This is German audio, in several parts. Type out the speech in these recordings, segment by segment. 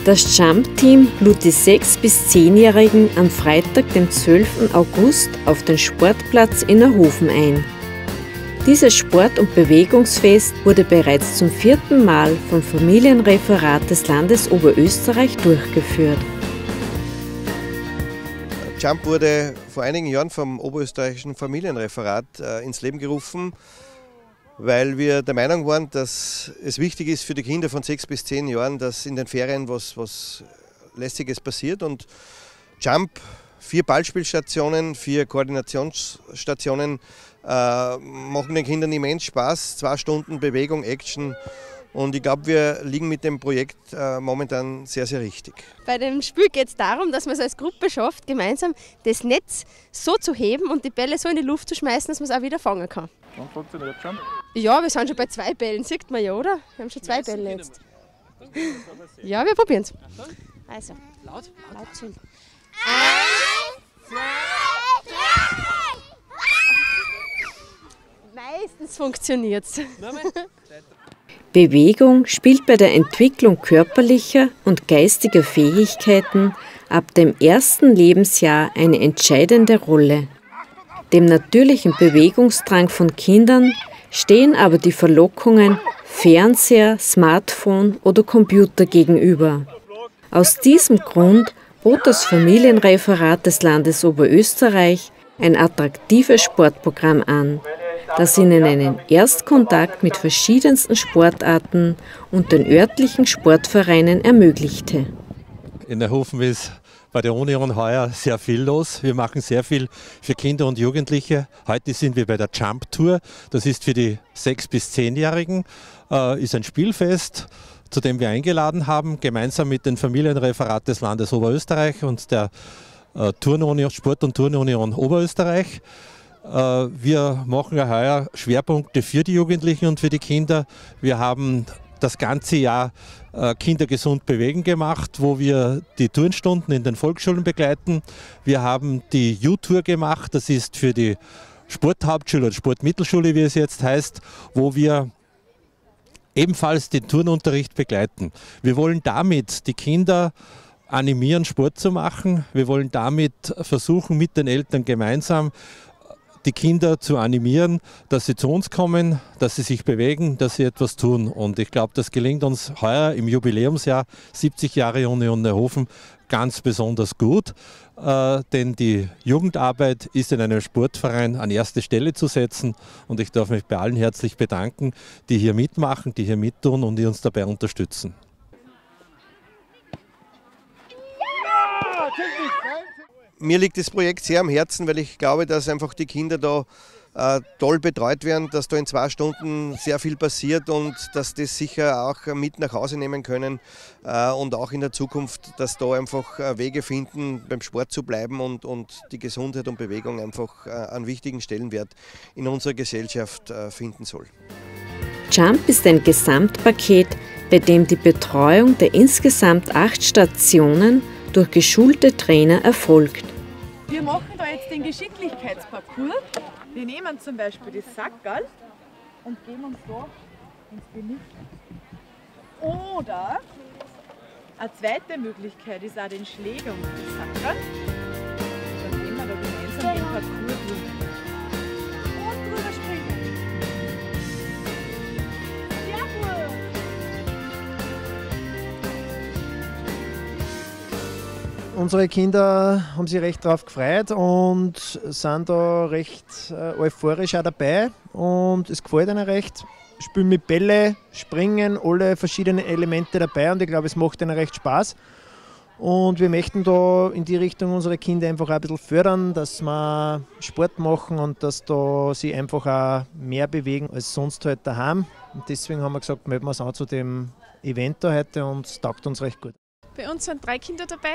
Das Jump-Team lud die 6- bis 10-Jährigen am Freitag, dem 12. August, auf den Sportplatz in Erhofen ein. Dieses Sport- und Bewegungsfest wurde bereits zum 4. Mal vom Familienreferat des Landes Oberösterreich durchgeführt. Jump wurde vor einigen Jahren vom Oberösterreichischen Familienreferat ins Leben gerufen, weil wir der Meinung waren, dass es wichtig ist für die Kinder von 6 bis 10 Jahren, dass in den Ferien was Lässiges passiert. Und Jump, 4 Ballspielstationen, 4 Koordinationsstationen, machen den Kindern immens Spaß. 2 Stunden Bewegung, Action. Und ich glaube, wir liegen mit dem Projekt momentan sehr, sehr richtig. Bei dem Spiel geht es darum, dass man es als Gruppe schafft, gemeinsam das Netz so zu heben und die Bälle so in die Luft zu schmeißen, dass man es auch wieder fangen kann. Und funktioniert schon? Ja, wir sind schon bei 2 Bällen, sieht man ja, oder? Wir haben schon 2 Bälle jetzt. Ja, wir probieren es. Also, laut schön. 1, 2, 3! Meistens funktioniert es. Bewegung spielt bei der Entwicklung körperlicher und geistiger Fähigkeiten ab dem 1. Lebensjahr eine entscheidende Rolle. Dem natürlichen Bewegungsdrang von Kindern stehen aber die Verlockungen Fernseher, Smartphone oder Computer gegenüber. Aus diesem Grund bot das Familienreferat des Landes Oberösterreich ein attraktives Sportprogramm an, das ihnen einen Erstkontakt mit verschiedensten Sportarten und den örtlichen Sportvereinen ermöglichte. In Erhofen ist bei der Union heuer sehr viel los. Wir machen sehr viel für Kinder und Jugendliche. Heute sind wir bei der Jump Tour. Das ist für die 6- bis 10-Jährigen. Ist ein Spielfest, zu dem wir eingeladen haben, gemeinsam mit dem Familienreferat des Landes Oberösterreich und der Sport- und Turnunion Oberösterreich. Wir machen ja heuer Schwerpunkte für die Jugendlichen und für die Kinder. Wir haben das ganze Jahr Kinder gesund bewegen gemacht, wo wir die Turnstunden in den Volksschulen begleiten. Wir haben die U-Tour gemacht, das ist für die Sporthauptschule oder Sportmittelschule, wie es jetzt heißt, wo wir ebenfalls den Turnunterricht begleiten. Wir wollen damit die Kinder animieren, Sport zu machen. Wir wollen damit versuchen, mit den Eltern gemeinsam die Kinder zu animieren, dass sie zu uns kommen, dass sie sich bewegen, dass sie etwas tun. Und ich glaube, das gelingt uns heuer im Jubiläumsjahr 70 Jahre Union Erhofen ganz besonders gut. Denn die Jugendarbeit ist in einem Sportverein an erste Stelle zu setzen. Und ich darf mich bei allen herzlich bedanken, die hier mitmachen, die hier mittun und die uns dabei unterstützen. Mir liegt das Projekt sehr am Herzen, weil ich glaube, dass einfach die Kinder da toll betreut werden, dass da in 2 Stunden sehr viel passiert und dass das sicher auch mit nach Hause nehmen können und auch in der Zukunft, dass da einfach Wege finden, beim Sport zu bleiben und die Gesundheit und Bewegung einfach einen wichtigen Stellenwert in unserer Gesellschaft finden soll. Jump ist ein Gesamtpaket, bei dem die Betreuung der insgesamt 8 Stationen durch geschulte Trainer erfolgt. Wir machen da jetzt den Geschicklichkeitsparcours. Wir nehmen zum Beispiel das Sackerl und geben uns da ins Genick. Oder eine zweite Möglichkeit ist auch den Schläger und das Sackerl. Dann gehen wir da gemeinsam den Parcours durch. Und drüber springen. Sehr gut. Unsere Kinder haben sich recht darauf gefreut und sind da recht euphorisch auch dabei und es gefällt ihnen recht. Spielen mit Bälle, springen, alle verschiedenen Elemente dabei und ich glaube, es macht ihnen recht Spaß. Und wir möchten da in die Richtung unsere Kinder einfach auch ein bisschen fördern, dass wir Sport machen und dass da sie einfach auch mehr bewegen als sonst halt daheim. Und deswegen haben wir gesagt, melden wir uns an zu dem Event da heute und es taugt uns recht gut. Bei uns sind 3 Kinder dabei,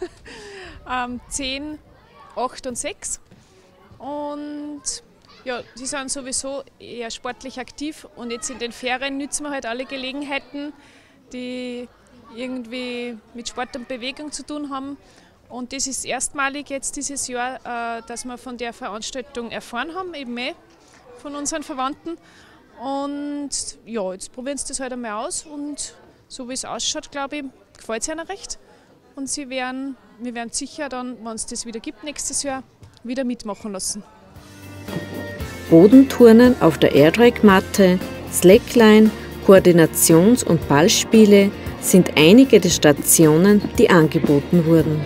10, 8 und 6. Und ja, sie sind sowieso eher sportlich aktiv und jetzt in den Ferien nützen wir halt alle Gelegenheiten, die irgendwie mit Sport und Bewegung zu tun haben. Und das ist erstmalig jetzt dieses Jahr, dass wir von der Veranstaltung erfahren haben, eben von unseren Verwandten. Und ja, jetzt probieren sie das halt einmal aus und so wie es ausschaut, glaube ich, gefällt es ihnen recht. Und wir werden sicher dann, wenn es das wieder gibt nächstes Jahr, wieder mitmachen lassen. Bodenturnen auf der Airdrag-Matte, Slackline, Koordinations- und Ballspiele sind einige der Stationen, die angeboten wurden.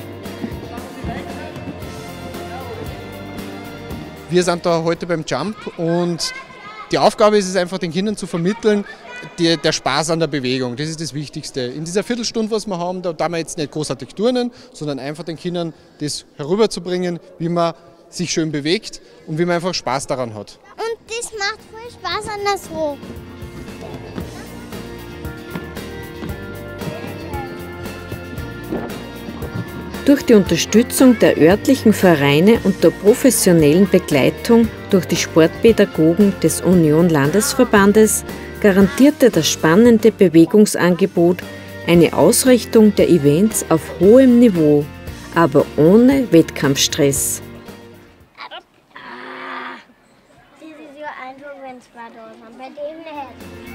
Wir sind da heute beim Jump und die Aufgabe ist es einfach, den Kindern zu vermitteln, der Spaß an der Bewegung. Das ist das Wichtigste. In dieser Viertelstunde, was wir haben, da wir jetzt nicht großartig turnen, sondern einfach den Kindern das herüberzubringen, wie man sich schön bewegt und wie man einfach Spaß daran hat. Und das macht voll Spaß anderswo. Durch die Unterstützung der örtlichen Vereine und der professionellen Begleitung durch die Sportpädagogen des Union-Landesverbandes garantierte das spannende Bewegungsangebot eine Ausrichtung der Events auf hohem Niveau, aber ohne Wettkampfstress. Das ist ja einfach, wenn zwei da sind, bei dem nicht.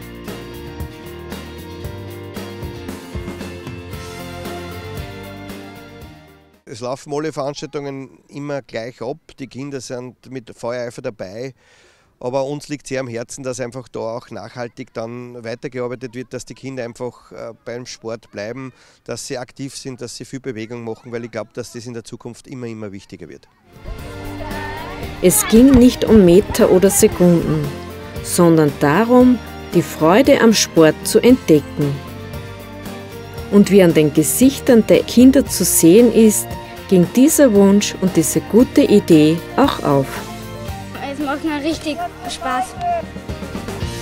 Es laufen alle Veranstaltungen immer gleich ab. Die Kinder sind mit Feuereifer dabei. Aber uns liegt sehr am Herzen, dass einfach da auch nachhaltig dann weitergearbeitet wird, dass die Kinder einfach beim Sport bleiben, dass sie aktiv sind, dass sie viel Bewegung machen, weil ich glaube, dass das in der Zukunft immer wichtiger wird. Es ging nicht um Meter oder Sekunden, sondern darum, die Freude am Sport zu entdecken. Und wie an den Gesichtern der Kinder zu sehen ist, ging dieser Wunsch und diese gute Idee auch auf. Es macht mir richtig Spaß.